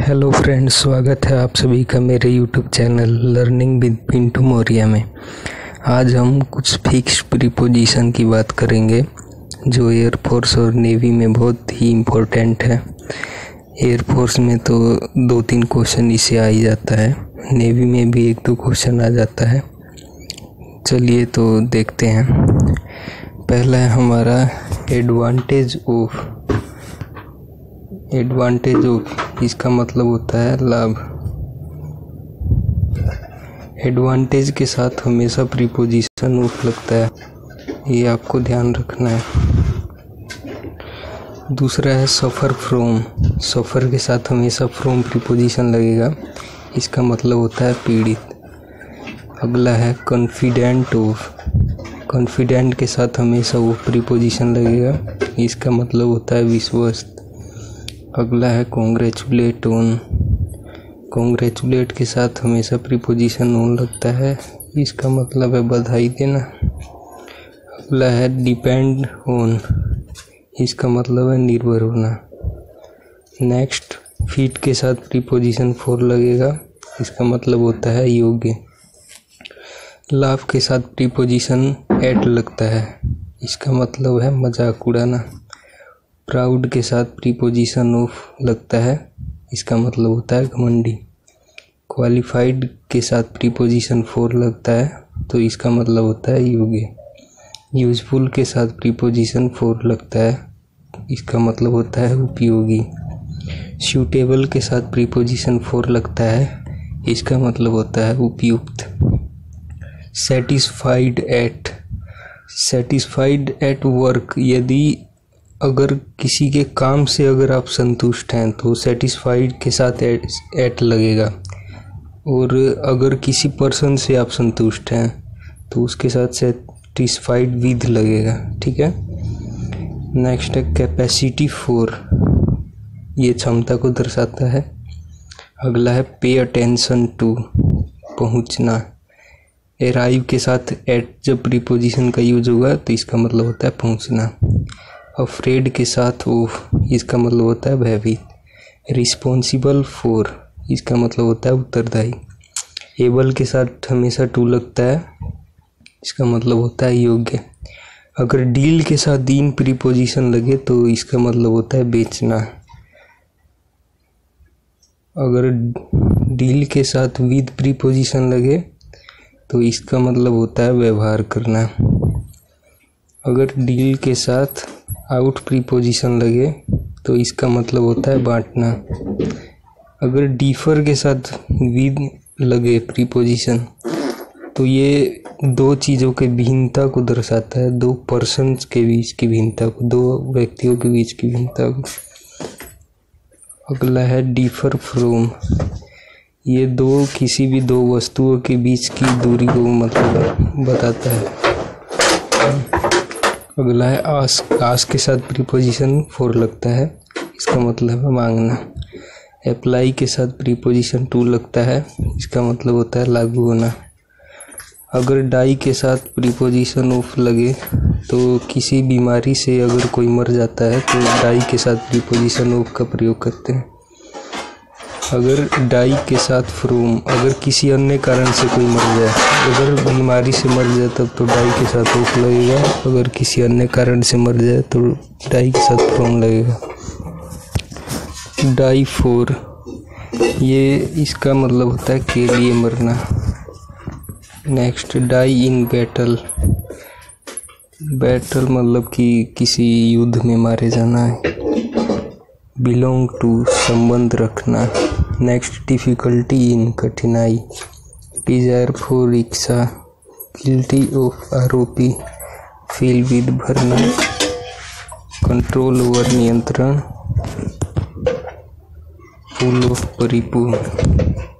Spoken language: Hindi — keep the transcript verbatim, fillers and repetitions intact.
हेलो फ्रेंड्स, स्वागत है आप सभी का मेरे YouTube channel learning with Pintu Maurya में। आज हम कुछ फिक्स प्रीपोजिशन की बात करेंगे जो एयरफोर्स और नेवी में बहुत ही इम्पोर्टेंट है। एयरफोर्स में तो दो तीन क्वेश्चन इससे आ ही जाता है, नेवी में भी एक दो क्वेश्चन आ जाता है। चलिए तो देखते हैं। पहला है हमारा एडवांटेज ऑफ। एडवांटेज ऑफ इसका मतलब होता है लाभ। एडवांटेज के साथ हमेशा प्रीपोजिशन ऑफ लगता है, ये आपको ध्यान रखना है। दूसरा है सफ़र फ्रॉम। सफ़र के साथ हमेशा फ्रॉम प्रीपोजिशन लगेगा, इसका मतलब होता है पीड़ित। अगला है कॉन्फिडेंट ऑफ। कॉन्फिडेंट के साथ हमेशा वो प्रीपोजिशन लगेगा, इसका मतलब होता है विश्वस्त। अगला है कॉन्ग्रेचुलेट ऑन। कॉन्ग्रेचुलेट के साथ हमेशा प्रीपोजिशन ऑन लगता है, इसका मतलब है बधाई देना। अगला है डिपेंड ऑन, इसका मतलब है निर्भर होना। नेक्स्ट फिट के साथ प्रीपोजिशन फॉर लगेगा, इसका मतलब होता है योग्य। लाभ के साथ प्रीपोजिशन एट लगता है, इसका मतलब है मजाक उड़ाना। प्राउड के साथ प्रीपोजिशन ऑफ लगता है, इसका मतलब होता है घमंडी। क्वालिफाइड के साथ प्रीपोजिशन फॉर लगता है, तो इसका मतलब होता है योग्य। यूजफुल के साथ प्रीपोजिशन फॉर लगता है, इसका मतलब होता है उपयोगी। सूटेबल के साथ प्रीपोजिशन फॉर लगता है, इसका मतलब होता है उपयुक्त। Satisfied at. Satisfied at work, यदि अगर किसी के काम से अगर आप संतुष्ट हैं तो सेटिस्फाइड के साथ एट, एट लगेगा। और अगर किसी पर्सन से आप संतुष्ट हैं तो उसके साथ सेटिस्फाइड विद लगेगा, ठीक है। नेक्स्ट है कैपेसिटी फॉर, ये क्षमता को दर्शाता है। अगला है पे अटेंशन टू, पहुंचना। अराइव के साथ एट जब प्रीपोजिशन का यूज होगा तो इसका मतलब होता है पहुंचना। अफ्रेड के साथ ऑफ, इसका मतलब होता है भयभीत। रिस्पॉन्सिबल फॉर, इसका मतलब होता है उत्तरदायी। एबल के साथ हमेशा टू लगता है, इसका मतलब होता है योग्य। अगर डील के साथ दीन प्रीपोजिशन लगे तो इसका मतलब होता है बेचना। अगर डील के साथ विद प्रीपोजिशन लगे तो इसका मतलब होता है व्यवहार करना। अगर डील के साथ आउट प्रीपोजिशन लगे तो इसका मतलब होता है बांटना। अगर डिफर के साथ विद लगे प्रीपोजिशन तो ये दो चीज़ों के भिन्नता को दर्शाता है, दो पर्सन्स के बीच की भिन्नता को, दो व्यक्तियों के बीच की भिन्नता को। अगला है डिफर फ्रॉम, ये दो किसी भी दो वस्तुओं के बीच की दूरी को मतलब बताता है। अगला है आस्क। आस्क के साथ प्रीपोजिशन फॉर लगता है, इसका मतलब है मांगना। अप्लाई के साथ प्रीपोजिशन टू लगता है, इसका मतलब होता है लागू होना। अगर डाई के साथ प्रीपोजिशन ऑफ लगे तो किसी बीमारी से अगर कोई मर जाता है तो डाई के साथ प्रीपोजिशन ऑफ का प्रयोग करते हैं। अगर डाई के साथ फ्रॉम, अगर किसी अन्य कारण से कोई मर जाए, अगर बीमारी से मर जाए तब तो डाई के साथ ऑफ लगेगा। अगर किसी अन्य कारण से मर जाए तो डाई के साथ फ्रॉम लगेगा। डाई फॉर, ये इसका मतलब होता है के लिए मरना। Next die in battle. Battle मतलब कि किसी युद्ध में मारे जाना है। बिलोंग टू, संबंध रखना। नेक्स्ट डिफिकल्टी इन, कठिनाई। डिजायर फॉर, इच्छा। गिल्टी ऑफ, आरोपी। फील विद, भरना। कंट्रोल ओवर, नियंत्रण। फुल ऑफ, परिपूर्ण।